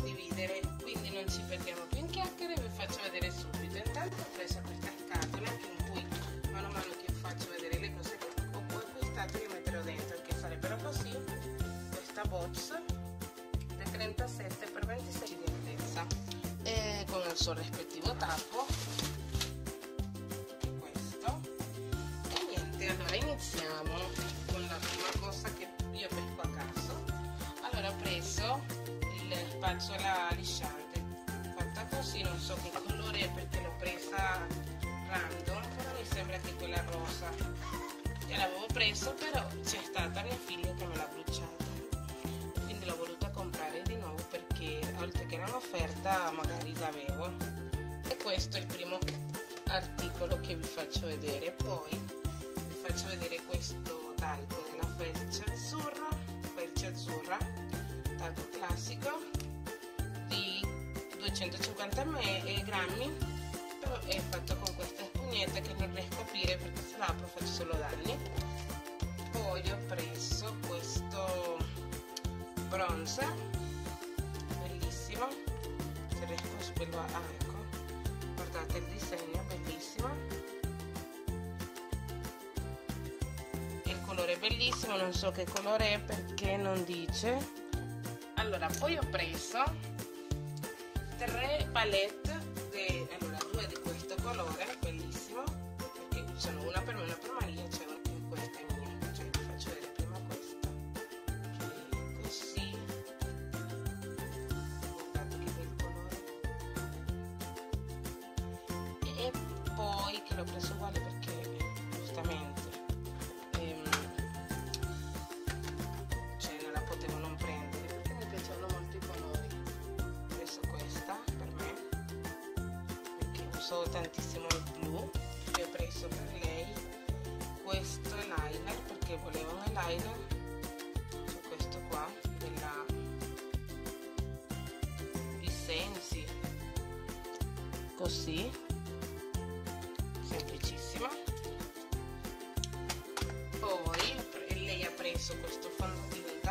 condividere, quindi non ci perdiamo più in chiacchiere, vi faccio vedere subito. Intanto ho preso questa scatola in cui mano a mano che faccio vedere le cose che ho acquistato io metterò dentro, che sarebbero così, questa box da 37x26 di altezza e con il suo rispettivo tappo, questo. E niente, allora iniziamo con la prima cosa che io pesco a caso. Allora ho preso il spazzola lisciante, fatta così, non so che colore è perché l'ho presa random, però mi sembra che quella rosa che l'avevo preso, però c'è stata mia figlia che me l'ha bruciata, quindi l'ho voluta comprare di nuovo perché oltre che era un'offerta magari l'avevo. E questo è il primo articolo che vi faccio vedere. Poi vi faccio vedere questo talco della felce azzurra, talco classico di 250 grammi, però è fatto con questa spugnetta che non riesco a aprire perché se la apro faccio solo danni. Poi ho preso questo bronzer bellissimo, se riesco a spellare, ecco, guardate il disegno, bellissimo, il colore è bellissimo, non so che colore è perché non dice. Allora poi ho preso 3 palette allora 2 di questo colore bellissimo, perché sono una per me, una per Maria, c'è una che questa è mia, cioè vi faccio vedere prima questa che è così, guardate che bel colore, e poi che l'ho preso uguale perché giustamente cioè non la potevo non prendere perché mi piacevano molto i colori. Ho preso questa per me perché uso tantissimo il blu, e ho preso per lei questo eyeliner perché volevo un eyeliner su questo qua della Sensi, così semplicissima. Poi lei ha preso questo fondotinta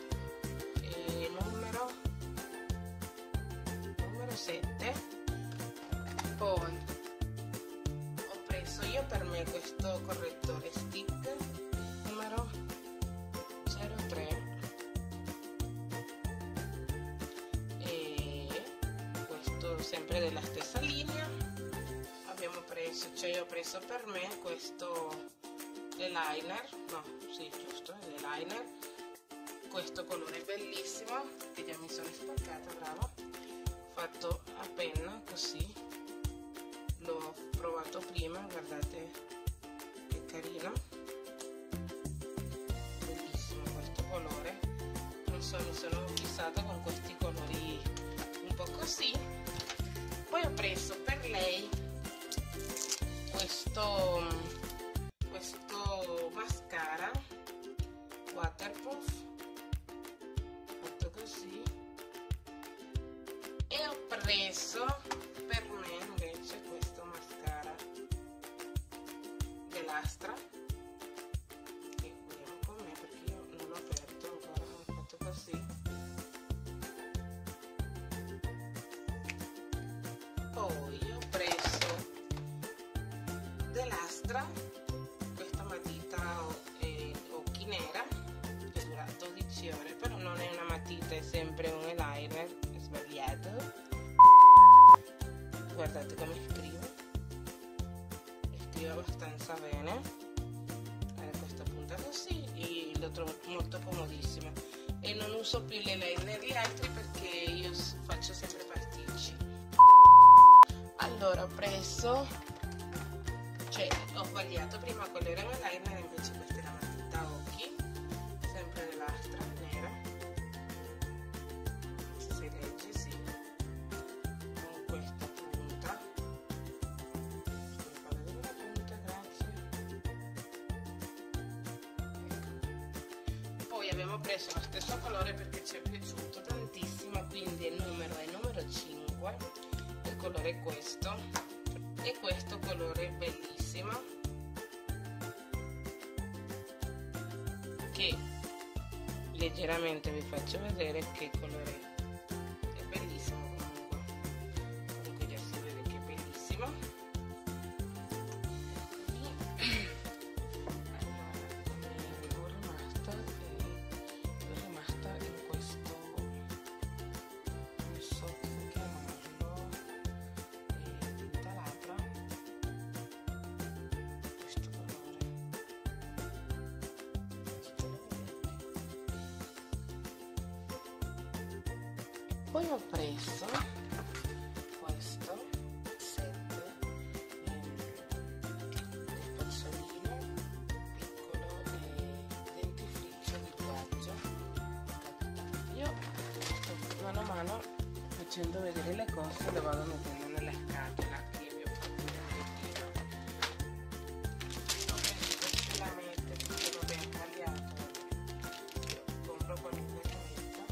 numero 7. Poi ho preso io per me questo correttore stick numero 03 e questo sempre della stessa linea. Abbiamo preso, cioè io ho preso per me questo eyeliner, no, sì, giusto, l'eyeliner, questo colore bellissimo che già mi sono sporcata, bravo, fatto a penna così, l'ho provato prima, guardate che carino, bellissimo questo colore, non so, mi sono fissata con questi colori un po' così. Poi ho preso per lei questo mascara waterproof fatto così, e ho preso per me invece questo mascara dell'Astra che vediamo con me perché io non l'ho aperto ancora, ho fatto così. Poi ho preso dell'Astra questa matita occhi nera che dura 12 ore, però non è una matita, è sempre un eyeliner, è sbagliato, guardate come scrive abbastanza bene, questa punta così, e lo trovo molto comodissimo e non uso più l'eyeliner gli altri perché io faccio sempre pasticci. Allora ho preso, cioè ho sbagliato, prima quello era un eyeliner, invece questa è la matita occhi, sempre dell'Astra, nera, se si legge, sì, con questa punta, mi fa vedere la punta, grazie. Ecco. Poi abbiamo preso lo stesso colore perché ci è piaciuto tantissimo, quindi il numero è numero 5, il colore è questo, e questo colore è bellissimo che leggeramente vi faccio vedere che colore è bellissimo. Poi ho preso questo set di spazzolino piccolo e dentifricio di viaggio. Io mano a mano, facendo vedere le cose, le vado mettendo nella scatola che vi ho fatto vedere. Ho preso queste lamette perché vabbè ho tagliato, io compro qualunque lametta,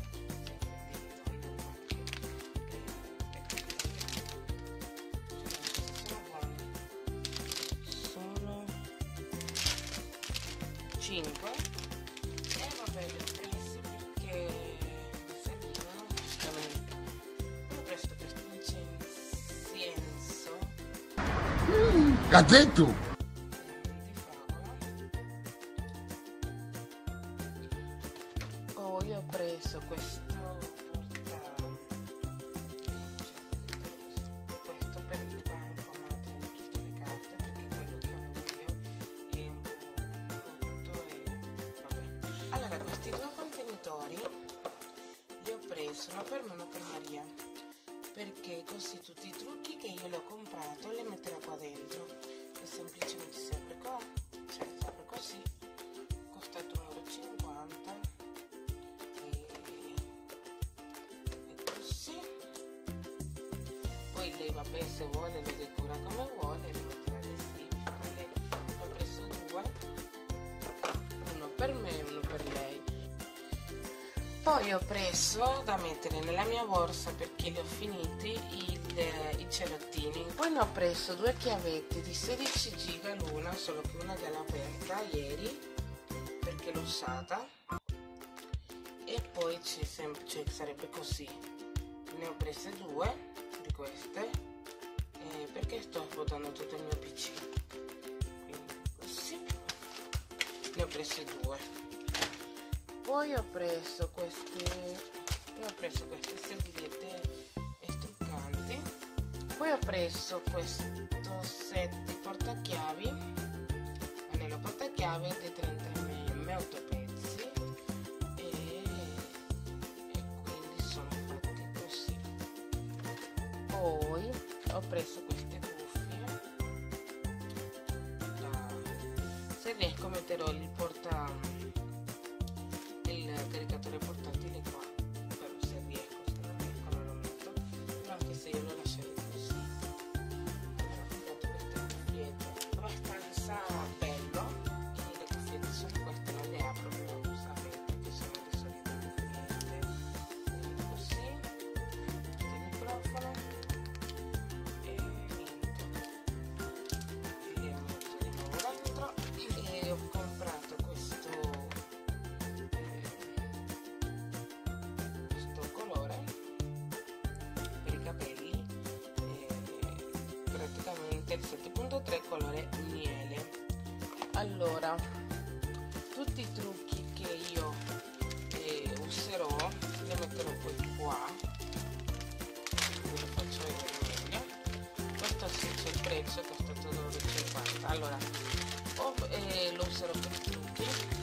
sono 5 e vabbè le ho prese perché mi servivano giustamente. Ho preso questo incienso Gattetto! di favola. Poi ho preso questo per il bancomat di tutte le carte, perché quello che avevo io è un po' brutto e vabbè. Allora, questi due contenitori li ho presi, uno per me e uno per Maria, perché così tutti i trucchi che io le ho comprato li metterò qua dentro e semplicemente si apre qua, cioè si apre così, costato 1,50 e così. Poi lei vabbè, se vuole lo decora come vuole, lo metterà adesivi. Ho preso due, uno per me e uno per lei. Poi ho preso da mettere nella mia borsa perché li ho finiti i cerottini. Poi ne ho preso due chiavette di 16 giga l'una, solo che una già l'ho aperta ieri perché l'ho usata, e poi c'è sempre, cioè sarebbe così. Ne ho prese due di queste perché sto svuotando tutto il mio PC, quindi così ne ho prese due. Poi ho preso queste serviette struccanti. Poi ho preso questo set di portachiavi, anello portachiavi di 30 mm, 8 pezzi, e quindi sono fatti così. Poi ho preso queste cuffie, se riesco metterò il caricatore portatile qua, però se riesco, se non riesco non lo metto, però anche se io lo lascerei così. Allora ho comprato queste cuffiette abbastanza bello, e le cuffiette sono queste, non le apro, però sapete che sono le solite cuffiette, così, il microfono e niente, li ho messo di nuovo dentro. E ho comprato questo colore per i capelli, praticamente il 7.3 colore miele. Allora, tutti i trucchi che io userò li metterò poi qua, ve lo faccio vedere meglio. Questo sì, c'è il prezzo, è costato 2,50 €. Allora, o lo userò per i trucchi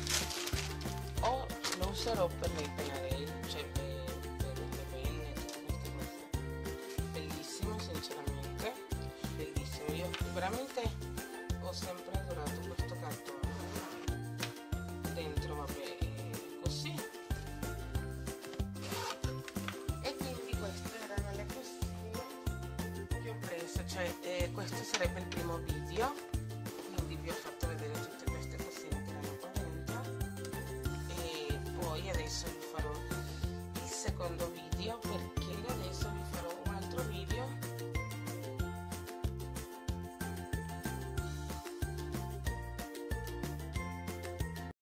o lo userò per i pennarelli, cioè per le penne, tutte queste cose. Bellissimo, sinceramente, bellissimo. Io veramente ho sempre adorato questo cartone. Dentro vabbè così. E quindi queste erano le cosine che ho preso, cioè questo sarebbe il primo video